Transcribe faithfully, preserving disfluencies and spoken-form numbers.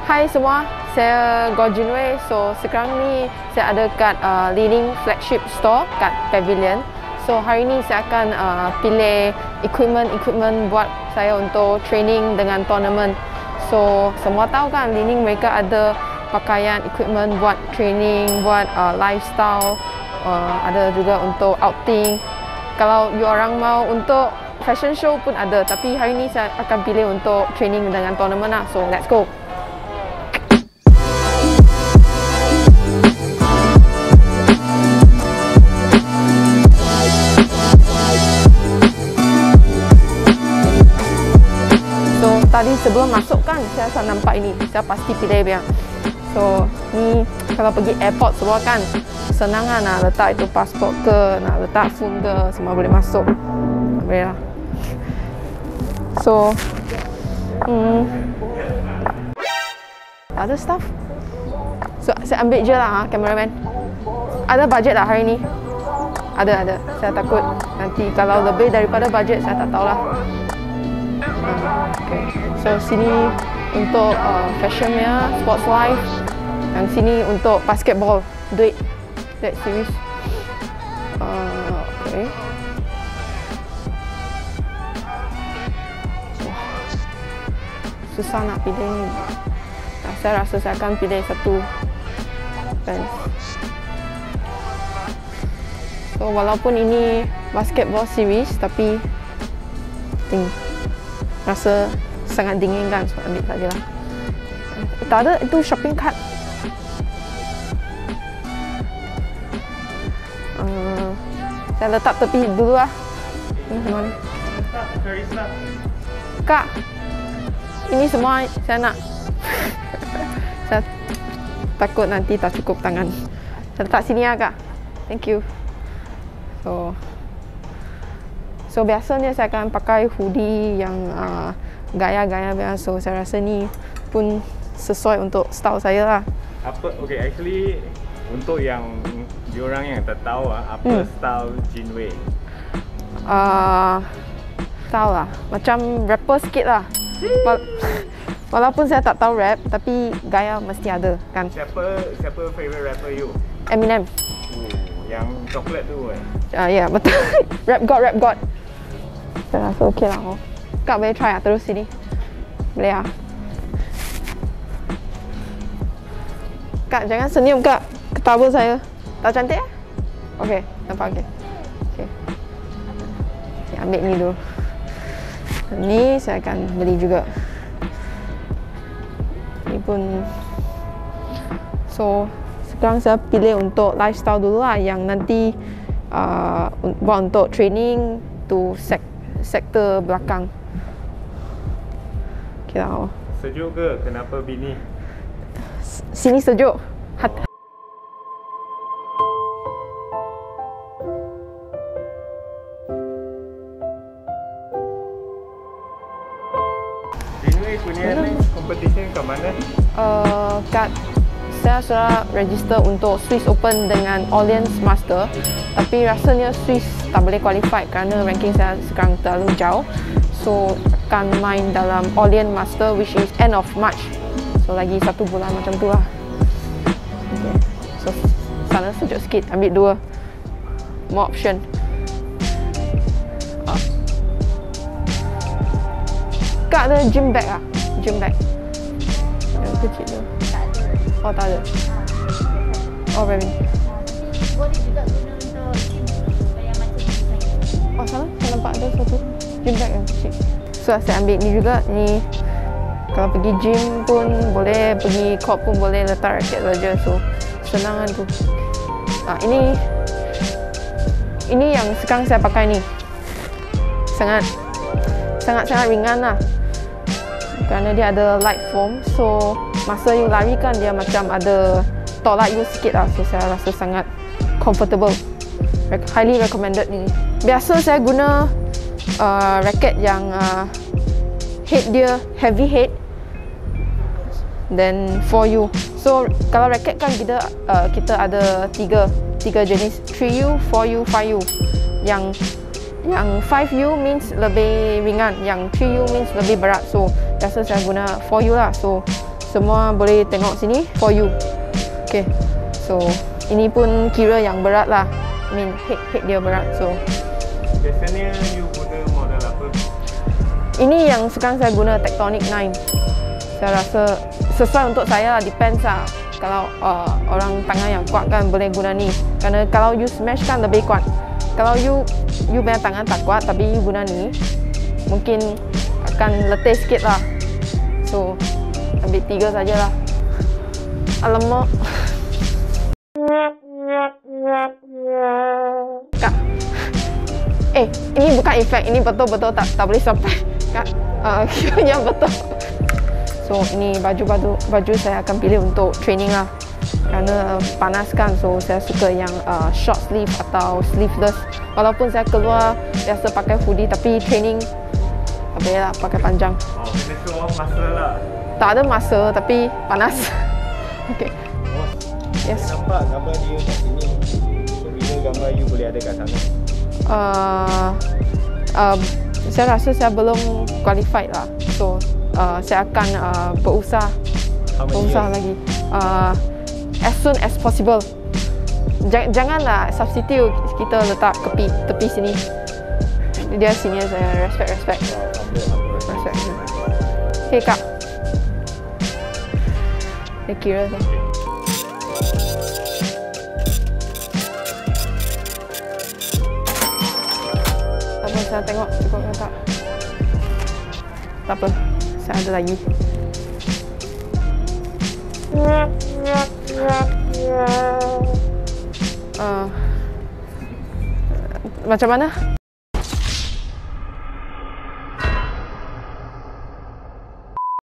Hai semua, saya Gojin Wei. So sekarang ni saya ada kat uh, Li-Ning flagship store kat Pavilion. So hari ni saya akan uh, pilih equipment-equipment buat saya untuk training dengan tournament. So semua tahu kan Li-Ning mereka ada pakaian equipment buat training, buat uh, lifestyle, uh, ada juga untuk outing. Kalau you orang mau untuk fashion show pun ada, tapi hari ni saya akan pilih untuk training dengan tournament lah. So let's go. So tadi sebelum masuk kan saya asal nampak ini, saya pasti pilih dia. So ni kalau pergi airport semua kan senang kan, nak letak itu pasport ke, nak letak phone ke, semua boleh masuk. Boleh lah. So hmm, ada staff. So saya ambil je lah ha, cameraman. Ada budget lah hari ni? Ada, ada. Saya takut nanti kalau lebih daripada budget saya tak tahulah. Okay. So sini untuk uh, fashionnya, sports life. Yang sini untuk basketball, duit, duit series. Uh, okay. Susah nak pilih ni. Nah, saya rasa saya akan pilih satu pants. So walaupun ini basketball series, tapi think, rasa sangat dingin kan, so ambil sajalah. Tak ada itu shopping cart. Uh, saya letak tepi dulu lah. Ini mana? Kak, ini semua saya nak. Saya takut nanti tak cukup tangan. Saya letak sini lah kak. Thank you. So, so biasanya saya akan pakai hoodie yang uh, gaya-gaya biasa. So saya rasa ni pun sesuai untuk style saya lah. Apa? Okay, actually untuk yang diorang yang tak tahu apa hmm. style Jin Wei? Uh, style lah, macam rapper sikit lah. Wala walaupun saya tak tahu rap, tapi gaya mesti ada kan. Siapa siapa favorite rapper you? Eminem. Oh, yang coklat tu kan? Ah uh, ya yeah, betul. Rap god, rap god. Saya rasa okey lah. Oh. Kak boleh try lah terus sini. Boleh lah. Kak jangan senyum kak. Ketawa saya. Tak cantik ya? Okey, nampak okey. Okey. Okay, ambil ni dulu. Ni saya akan beli juga. Ni pun. So sekarang saya pilih untuk lifestyle dulu lah, yang nanti uh, buat untuk training tu sek sektor belakang. Okay lah. Sejuk ke? Kenapa bini? Sini sejuk. Hat Jin Wei punya ni competition kat mana? Uh, kat saya sudah register untuk Swiss Open dengan Alliance Master, tapi rasanya Swiss tak boleh qualify kerana ranking saya sekarang terlalu jauh. So akan main dalam Alliance Master, which is end of March. So lagi satu bulan macam tu lah. Okay. So sana sejuk sikit, ambil dua. More option. Uh. Kak ada gym bag ah? Gym bag. Yang kecil tu. Oh tak ada. Oh very. Boleh juga guna untuk gym supaya macam ni saya. Oh salah, saya nampak ada satu gym bag yang kecil. So saya ambil ni juga. Ni kalau pergi gym pun boleh, pergi court pun boleh, letak raket saja. So senangan tu. Ah, ini ini yang sekarang saya pakai ni. Sangat sangat sangat ringan lah. Kerana dia ada light foam, so masa you lari kan dia macam ada tolak you sikit lah. So saya rasa sangat comfortable. Highly recommended ni. Biasa saya guna uh, raket yang uh, head dia heavy head, then for you. So kalau raket kan kita uh, kita ada tiga tiga jenis, three U, four U, five U. Yang yang five U means lebih ringan, yang three U means lebih berat. So biasa saya guna four U lah. So semua boleh tengok sini for you. Okay, so ini pun kira yang berat lah. I mean head, head dia berat. So biasanya you guna model apa? ini yang sekarang saya guna Tectonic nine. Saya rasa sesuai untuk saya lah, depends lah. Kalau uh, orang tangan yang kuat kan boleh guna ni. Kerana kalau you smash kan lebih kuat. Kalau you you punya tangan tak kuat tapi you guna ni, mungkin akan letih sikit lah. So ambil tiga sajalah. Alamak. Kak. Eh, ini bukan efek, ini betul-betul tak tak boleh sampai. Kak, uh, kiranya betul. So ini baju-baju baju saya akan pilih untuk training lah. Kerana uh, panas kan, so saya suka yang uh, short sleeve atau sleeveless. Walaupun saya keluar biasa pakai hoodie, tapi training tak boleh lah pakai panjang. Oh, kena show off masa lah. Tak ada masa, tapi panas. Okay. Oh, Yes. saya nampak gambar dia kat sini. So, bila gambar you boleh ada kat sana? Uh, uh, saya rasa saya belum qualified lah. So uh, saya akan uh, berusaha How many berusaha years? lagi. Uh, as soon as possible. Jangan, janganlah substitute kita letak tepi tepi sini. Dia senior saya, respect respect. Wow, humble, humble. Respect. Okay kak. Dia kira tu. Apa saya tengok cukup ke tak? Tak apa, saya ada lagi. Uh, macam mana?